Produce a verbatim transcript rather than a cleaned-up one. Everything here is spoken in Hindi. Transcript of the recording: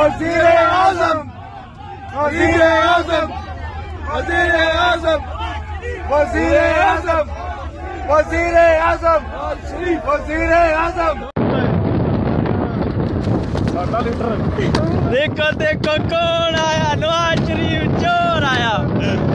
वज़ीर आज़म, वज़ीर आज़म, वज़ीर आज़म, वज़ीर आज़म, वज़ीर आज़म, वज़ीर आज़म। देखो देखो कौन आया, नवाज शरीफ चोर आया।